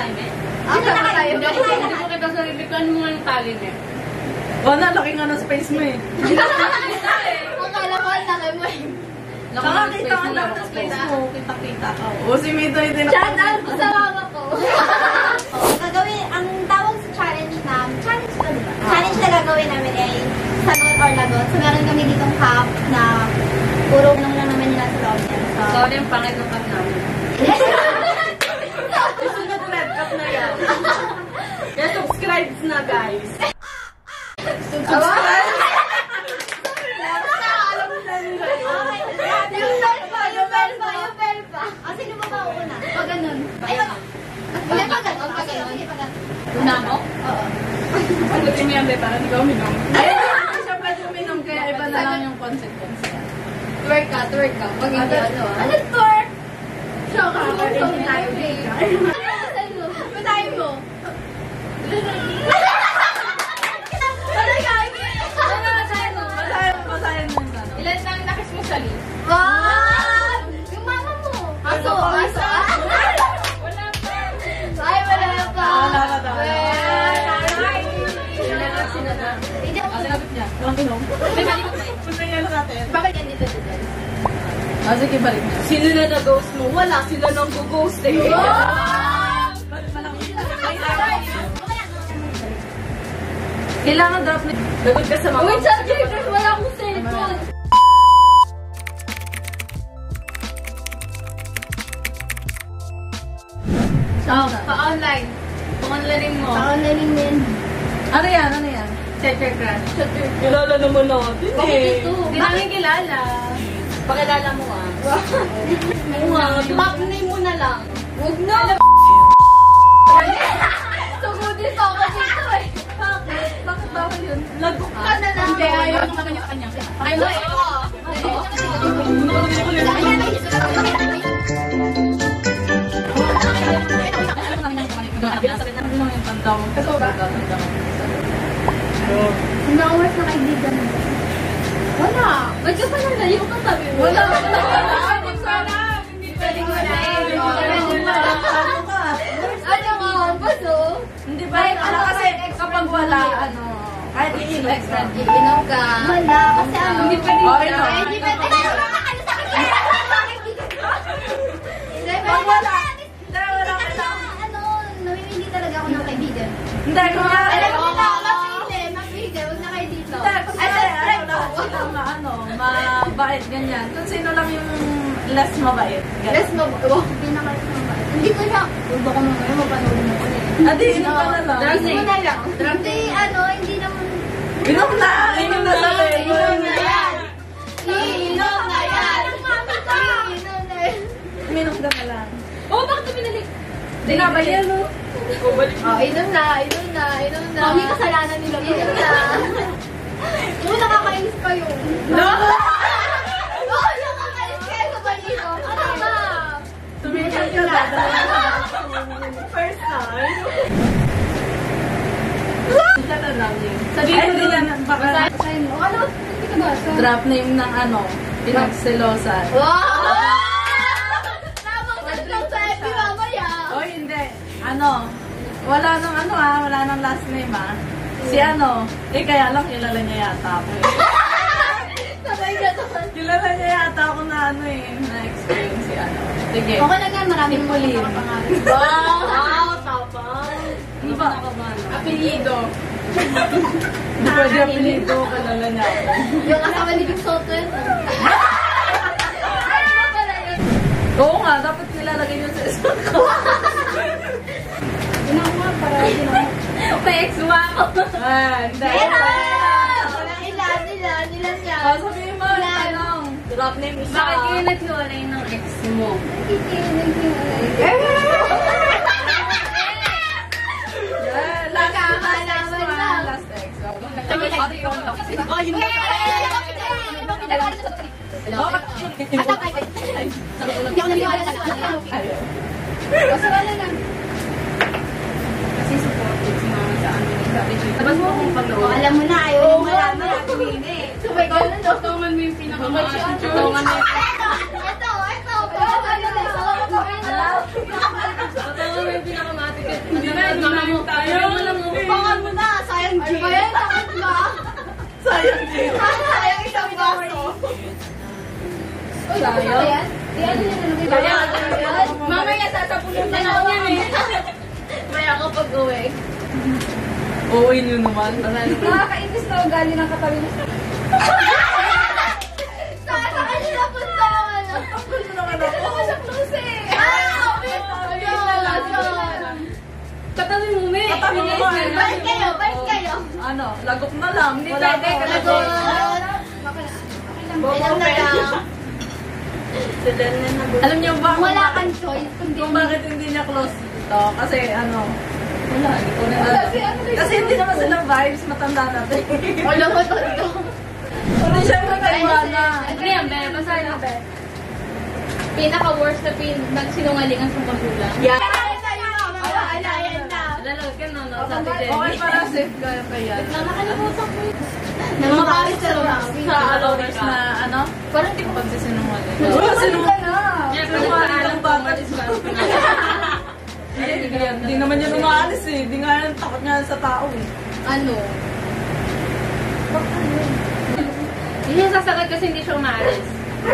tayo, me? Dito na tayo. Hindi ko kita sarili ko. Ano mo nga yung tali, me? Wala, laki nga ng space mo eh. Akala ko ang laki mo eh. Saka kita ka lang ng space mo. Kita-kita ka. O, si Mito yung Shout out ko sa mama ko. Gagawin, ang tawag sa challenge na, challenge na diba? Challenge na gagawin namin ay sagot or lagot. So, meron kami ditong cup na puro nang lang naman nila sa loob niya. So, Sorry, ang pangit ng cup namin. Sunod red cup na yan. Kaya subscribe na, guys. Subscribe! Alam mo na nila yun. Yung bell pa, yung bell pa, yung bell pa. Ah, sino ba mauna? Pag ganun. Ayun. Hindi, pag ganun. Pag ganun. Una mo? Oo. Pag lutin mo yan, be, parang hindi ka uminom. Ayun, hindi siya pwede uminom, kaya iba na lang yung consequence. Twerk ka. Pag hindi ano ah. Ano twerk? Show ka. Show tayo, babe. Patayin mo. Basahin mo yung ano. Ilan lang nakis mo sa lip? Wow! Yung mama mo. Aso. Wala pa. Ay, wala pa. Wala pa daw. Sinadap. Hindi ako. Sinagot niya. Walang inom. Punta niya lang natin. Bakit yan dito dito? Sige, balik niya. Sino na nag-ghost mo? Wala sila nang go-ghost eh. Kailangan drop na. Lagot ka sa mga. Wait, subject! Wala akong cellphone. Pa-online. Pa-online mo. Online din. Ano yan? Ano yan? Check your crush. Kilala naman natin eh. Hindi namin kilala. Pakilala mo ah. Map name mo na lang. Huwag na. Sugudin pa ako dito eh. Bakit bawal yun? Lagok ka na lang. Hindi, ayaw mo naman yung kanya. Ay, mo ito. Hindi ako mas na kaibigan mo. Wala. Ba't ka pa nang layo kang tabi mo? Wala. Hindi pwedeng wala. Ano nga? Baso? Hindi ba? Kasi kapag wala, ano, kahit iinom ka. Iinom ka. Wala. Kasi ano? Hindi pwedeng wala. Hindi pwede. Ano sa kanya? Hindi Pag wala. Hindi, wala ka. Ano, namimili talaga ako ng kaibigan. Hindi, kung Alam mo na, mapili. Huwag na kayo dito. Hindi, kung mabait, ganyan. Kung sino lang yung less mabait. Less mabait. Pinaka-less mabait. Hindi ko siya. Huwag ako mamaya mapanood mo ko eh. Adi, inom ka na lang. Hindi mo na lang. Hindi, hindi naman. Inom na! Inom na sa Inom na yan! Inom na yan! Mami ka! Inom na yan! Inom ka na lang. Oh, bakit ito pinalik? Hindi nga ba yan, no? Oh, inom na! Mami, kasalanan nila. Inom na! Oo, nakakainis pa yun. No! Oo, nakakainis kayo sa balito. Ano ba? Tumigil ka na. First time. Isa na lang yun. Sabihin ko nila na baka Ano? Hindi ka ba? drop name ng ano, pinagselosan. Wow! Tamang sagot lang sa FB mamaya. Oy, hindi. Ano, wala nang last name Si ano, kaya lang kilala niya yata ako eh. Sabay ka naman. Kilala niya yata ako na na-experience si ano. Sige. Okay lang yan, maraming Hipulin. nakapangalan. Wow, tapang. Ano ba? Apelido. Hindi pwede apelido, kilala niya ako. Yung asawa ni Big Soto yun. Ano ba pala yun? Oo nga, dapat nilalagay yun sa isang ko. Ina ko nga, para din ako. Pa-ex-wa ako. Hindi. Nila siya. Sabihin mo, tanong. Drop name isa. Bakit kayo naghiwalay ng ex mo? Last ex. Hindi ako naniwala sa kanya. Kasi wala lang. Kasi supportive si mama sa amin. Tapos mo kung pag-loob. Alam mo na, ayaw mo malaman na tumingin eh. Sabay ko na no? Tutungan mo yung pinaka-maasing. Tutungan mo yung Ito. pinaka-matik. Pangan mo na, sayang G. Ano ba yan? Takot ba? Sayang G. Sayang isang baso. Uy, tapos na ba yan? Mamaya sasapunin na ako yan eh. Maya ako pag-uwi. Uuwi niyo naman. Nakakainis na ugali ng katabi mo. Sa kanya na punta yung ano. Hindi naman siya close eh. Katabi mo, me. Katabi mo, eh. Balik kayo. Ano, lagok na lang. Hindi Wala pwede, pa. lagok. Ilang na lang. Alam niyo ba Wala kang choice. kung bakit hindi niya close ito? Kasi ano, wala, hindi ko na kasi hindi naman sila vibes, matanda natin. Wala ko to ito. Hindi siya magkaiwana. Ano yan, be? Basahin mo, be. Pinaka-worst na nagsinungalingan sa magulang. Yan. Ayan na. Lalagay ka na, no? Sa ate Okay, Jenny. para safe kayo kaya. Nakalimutan ko yun. Namakalit sa followers na ano? Parang di ko Pagsisinungaling. Wala Yeah, pero Sinungaling alam ng ko, bata. umalis ka. Hindi naman yun umaalis eh. Hindi nga yan, takot nga sa tao eh. Ano? Hindi siya sasagat kasi hindi siya umaalis.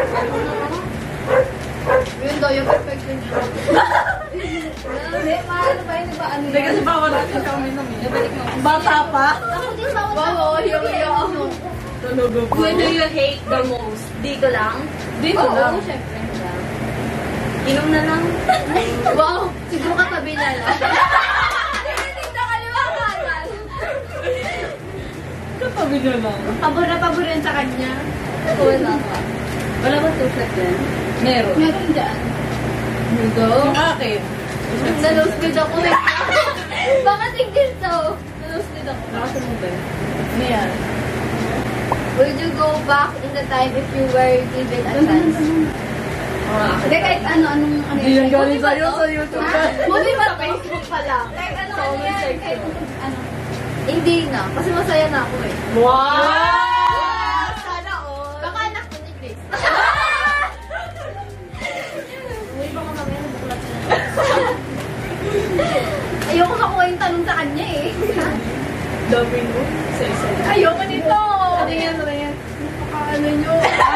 Yun daw yung perfection niya. Hindi, paano ba yun? Ano Hindi kasi bawal natin kami namin. Nabalik mo. Bata pa. Ako din bawal. Yung Tulugo po. Who do you hate the most? Dito lang? Dito lang. syempre. Inom na lang. Wow, siguro katabi na lang. Hindi na kaliwangan. Katabi niyo lang. Pabor na pabor yun sa kanya. Wala ka. Wala ba suset din? Meron. Meron dyan. Yung akin. Nalosbid ako eh. Baka tingin to. Nalosbid ako. Nakasunod din. Ano yan? Would you go back in the time if you were given a chance? Hindi, kahit anong Hindi yan galing sa'yo sa YouTube ka. Movie ba? Facebook pa lang. Kahit ano yan, kahit ano. Hindi na, kasi masaya na ako eh. Wow! Sana all. Baka anak ko ni Chris. Uy, baka mamaya nabuklat na. Ayoko makuha yung tanong sa kanya eh. Dami mo. Sa-isa. Ayoko nito. Ano yan? Ano yan? Ano nyo?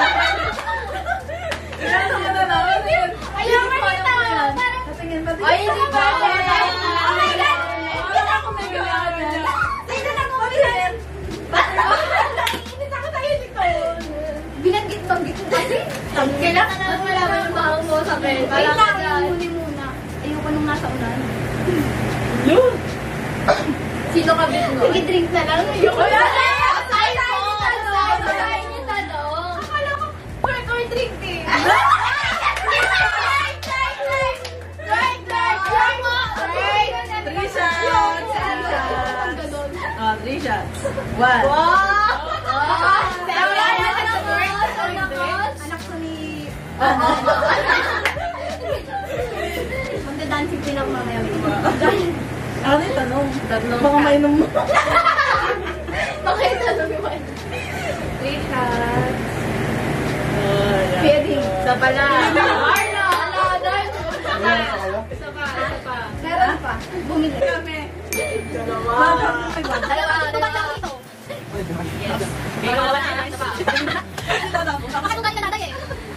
Ano mo na lang? Ano yan? Ayoko nito. Patingin, patingin. Ay, hindi pa. Oh my God. Wala ako may kailangan niya. Sino na ko bilhin? Naiinit ako sa'yo dito. Binanggit-banggit ko kasi. Kailangan na lang malaman yung bahang mo sa bed. Wait lang, muni muna. Ayoko nung nasa unan. Yun. Sino ka bit mo? Sige, drink na lang. Ayoko na. Akala ko, we're drinking. Three shots. Oh, 3 shots. 1. Anak ko ni... Magda-dancing din ako mamaya. Ano yung tanong? Baka mainom mo. Baka yung tanong mo. 3 shots. Pwede. Isa pala. Arno! Isa pa. Meron pa. Bumili. Kami. Dalawa. Tumatang ito. Ikaw wala na. Isa pa. Makatugan ka na tayo eh.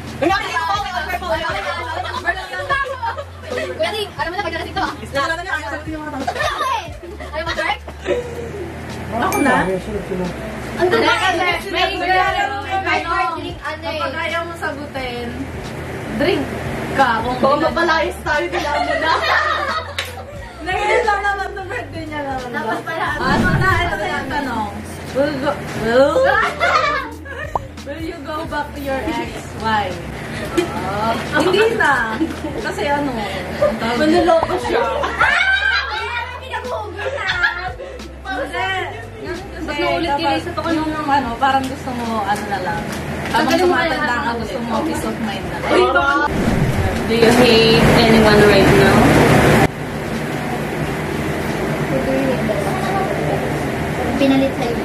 Kuya Ding, alam mo na pagdating ito ah. Wala na niya. Ayaw sagutin yung mga tanong. Ayaw mo, Dirk? Ako na? Ang ganda Kasi may may hard drink ano eh. Kapag ayaw mo sagutin, drink ka. Kung mapalayas tayo, kailangan mo na. Ngayon lang naman na birthday niya naman. Tapos pala, Ano na? Ito na yung tanong. Will you go back to your ex? Why? Hindi na. Kasi ano, manloloko siya. Mas naulit-ilis at ako nung ano, parang gusto mo, ano na lang. Habang tumatanda ka, gusto mo peace of mind na. Do you hate anyone right now? Pinalit sa'yo.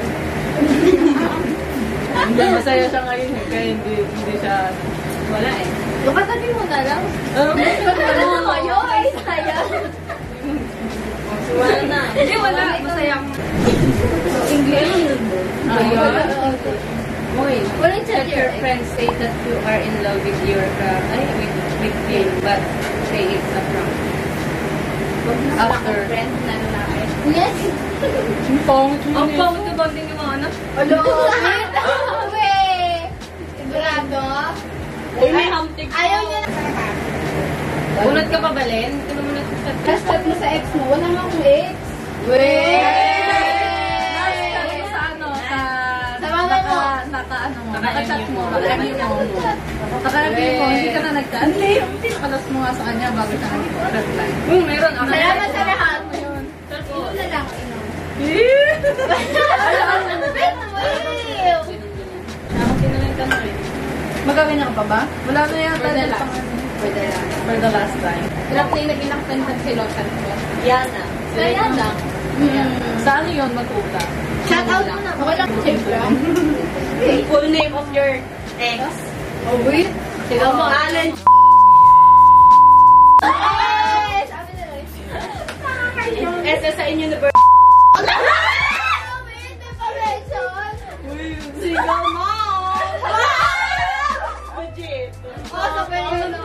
Hindi, masaya siya ngayon eh, kaya hindi siya, wala eh. Yung katabi mo na lang. Ano kayo? Ay, sayang. Wala na. Hindi, wala. Masaya ako. English. Walang Let your friends say that you are in love with your with him, but say it's a prank. After. Friend na lalaki. Yes. Ang pangit na bonding yung mga anak. Alo. Weh! Sigurado? Uy, may hamtig ko. Ayaw niya na. Unat ka pa ba, Len? Ito naman at chat. Chat mo sa ex mo. Wala nga akong ex. Weh! Sa ano? Sa mga mo. Naka-chat mo. Naka-review mo. Naka-review mo. Hindi ka na nag-chat. Hindi. Pinakalas mo nga sa kanya bago siya nag-reply. Meron. Salamat sa lahat. Yun. Ino na lang, ino. Magawin na ka pa ba? Wala na yata. For the last. For the last time. Hirap na yung nag-inaktan sa silosan ko. Yana. Kaya lang. Sa ano yun mag-uula? Shout out mo na. Okay lang. Siyempre. Full name of your ex. Oh, wait. Sigaw mo, Alan. Sabi na rin. Esa sa inyo na bird. Wait, may pa-mention. Sigaw mo! Oh, sabi niyo na.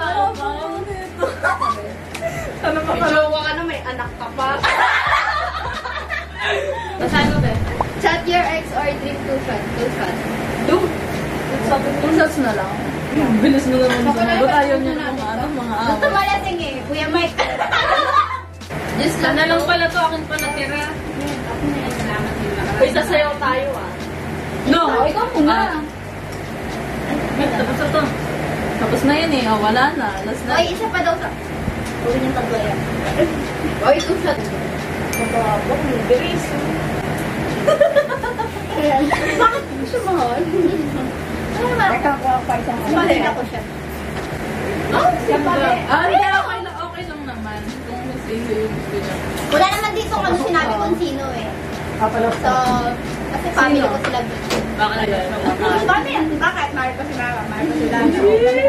Ano pa May jowa ka na, may anak ka pa. Masano ba? Chat your ex or drink too fast. Two shots na lang. Bilis mo naman sumagot. Ayaw niya ng mga Gusto mo lasing eh. Kuya Mike. Just sana lang pala to, akin pa natira. Uy, sasayaw tayo ah. No! Ikaw muna. Tapos na to. Tapos na yan eh. Oh, wala na. Last na. Oy, isa pa daw sa... Uwi niyang tatlo yan. Oy, two shots. Bilis. Bakit siya mahal? Ano naman? Palit ako siya. Oh, siya pala. Hindi, okay lang naman. Kung may yung gusto niya. Wala naman dito kung sinabi kung sino eh. So, kasi family ko sila dito. Baka na yun. Bakit yan? Bakit? Mahal ko si Mama. Mahal ko si Lano.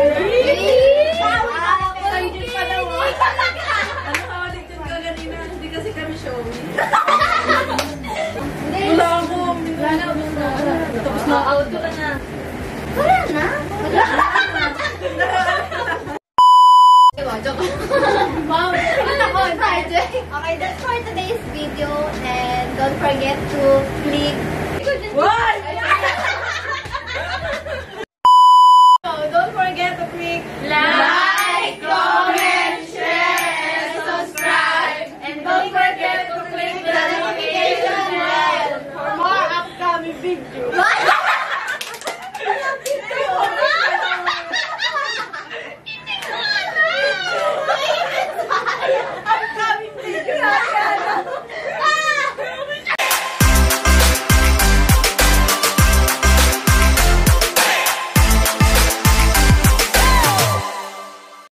Ano ka ulit yung kaganina? Hindi kasi kami showy. Hindi. Wala ako. Wala na. Tapos na. Auto ka na. Wala na. Wala na. Wow. Okay, that's for today's video. And don't forget to click... Why?